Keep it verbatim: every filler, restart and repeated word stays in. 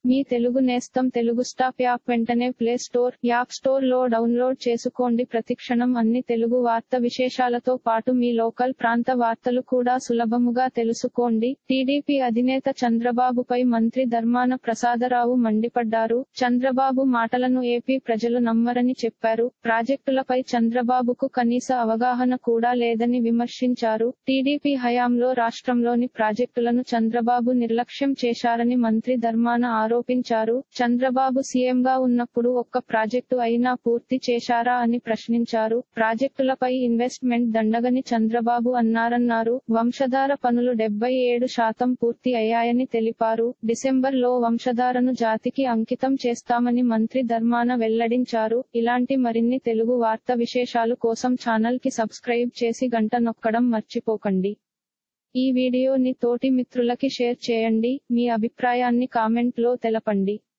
మీ తెలుగు నేస్తం Telugu stop app వెంటనే play store, app store లో డౌన్లోడ్ చేసుకోండి. ప్రతిక్షణం అన్ని తెలుగు వార్త విశేషాలతో పాటు మీ లోకల్ ప్రాంత వార్తలు కూడా సులభముగా తెలుసుకోండి. టీడీపీ అధినేత చంద్రబాబుపై మంత్రి ధర్మాన ప్రసాదరావు మండిపడ్డారు. చంద్రబాబు మాటలను ఏపీ ప్రజలు నమ్మరని చెప్పారు. ప్రాజెక్టులపై చంద్రబాబుకు కనీస అవగాహన కూడా లేదని విమర్శించారు. టీడీపీ హయాంలో రాష్ట్రంలోని ప్రాజెక్టులను చంద్రబాబు నిర్లక్ష్యం చేశారని మంత్రి ధర్మాన ఆరోపించారు. చంద్రబాబు సీఎంగా ఉన్నప్పుడు ఒక్క ప్రాజెక్టు అయినా పూర్తి చేశారా అని ప్రశ్నించారు. ప్రాజెక్టులపై ఇన్వెస్ట్మెంట్ దండగని చంద్రబాబు అన్నారన్నారు. వంశధార పనులు డెబ్బై ఏడు శాతం పూర్తి అయ్యాయని తెలిపారు. డిసెంబర్ లో వంశధారను జాతికి అంకితం చేస్తామని మంత్రి ధర్మాన వెల్లడించారు. ఇలాంటి మరిన్ని తెలుగు వార్త విశేషాలు కోసం ఛానల్ కి సబ్స్క్రైబ్ చేసి గంట నొక్కడం మర్చిపోకండి. ఈ వీడియోని తోటి మిత్రులకి షేర్ చేయండి. మీ అభిప్రాయాన్ని కామెంట్ లో తెలపండి.